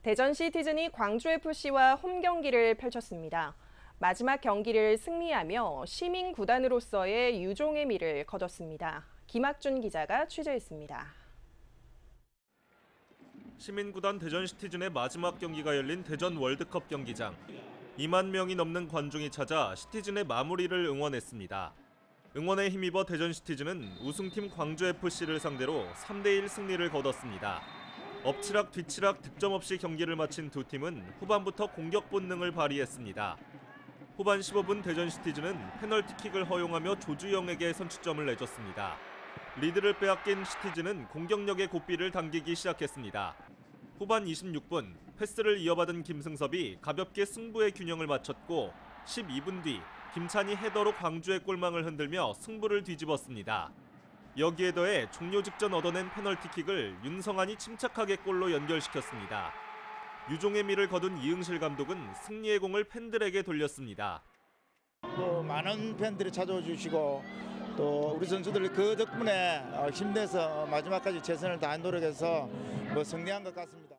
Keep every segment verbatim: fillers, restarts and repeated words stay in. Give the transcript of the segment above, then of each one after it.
대전 시티즌이 광주에프씨와 홈 경기를 펼쳤습니다. 마지막 경기를 승리하며 시민 구단으로서의 유종의 미를 거뒀습니다. 김학준 기자가 취재했습니다. 시민구단 대전 시티즌의 마지막 경기가 열린 대전 월드컵 경기장. 이만 명이 넘는 관중이 찾아 시티즌의 마무리를 응원했습니다. 응원에 힘입어 대전 시티즌은 우승팀 광주에프씨를 상대로 삼 대 일 승리를 거뒀습니다. 엎치락 뒤치락 득점 없이 경기를 마친 두 팀은 후반부터 공격 본능을 발휘했습니다. 후반 십오 분 대전 시티즌은 페널티킥을 허용하며 조주영에게 선취점을 내줬습니다. 리드를 빼앗긴 시티즌은 공격력의 고삐를 당기기 시작했습니다. 후반 이십육 분 패스를 이어받은 김승섭이 가볍게 승부의 균형을 맞췄고 십이 분 뒤 김찬이 헤더로 광주의 골망을 흔들며 승부를 뒤집었습니다. 여기에 더해 종료 직전 얻어낸 페널티킥을 윤성환이 침착하게 골로 연결시켰습니다. 유종의 미를 거둔 이응실 감독은 승리의 공을 팬들에게 돌렸습니다. 또 많은 팬들이 찾아와 주시고 또 우리 선수들 그 덕분에 힘내서 마지막까지 최선을 다한 노력해서 뭐 승리한 것 같습니다.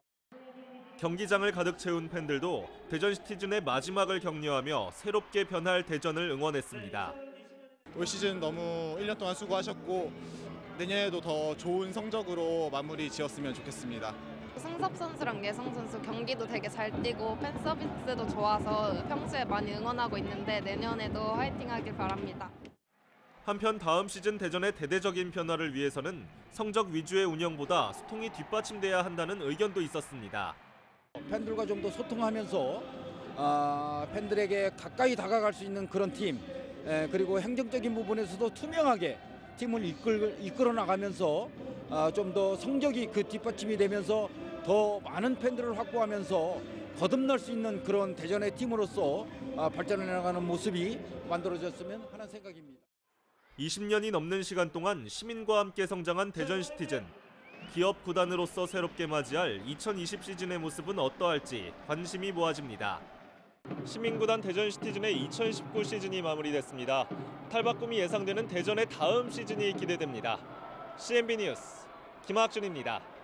경기장을 가득 채운 팬들도 대전 시티즌의 마지막을 격려하며 새롭게 변할 대전을 응원했습니다. 올 시즌 너무 일 년 동안 수고하셨고 내년에도 더 좋은 성적으로 마무리 지었으면 좋겠습니다. 승섭 선수랑 예성 선수 경기도 되게 잘 뛰고 팬 서비스도 좋아서 평소에 많이 응원하고 있는데 내년에도 화이팅하길 바랍니다. 한편 다음 시즌 대전의 대대적인 변화를 위해서는 성적 위주의 운영보다 소통이 뒷받침돼야 한다는 의견도 있었습니다. 팬들과 좀 더 소통하면서 어, 팬들에게 가까이 다가갈 수 있는 그런 팀, 에, 그리고 행정적인 부분에서도 투명하게 팀을 이끌, 이끌어 나가면서 어, 좀 더 성적이 그 뒷받침이 되면서 더 많은 팬들을 확보하면서 거듭날 수 있는 그런 대전의 팀으로서 어, 발전해 나가는 모습이 만들어졌으면 하는 생각입니다. 이십 년이 넘는 시간 동안 시민과 함께 성장한 대전 시티즌. 기업 구단으로서 새롭게 맞이할 이천이십 시즌의 모습은 어떠할지 관심이 모아집니다. 시민구단 대전 시티즌의 이천십구 시즌이 마무리됐습니다. 탈바꿈이 예상되는 대전의 다음 시즌이 기대됩니다. 씨엔비 뉴스 김학준입니다.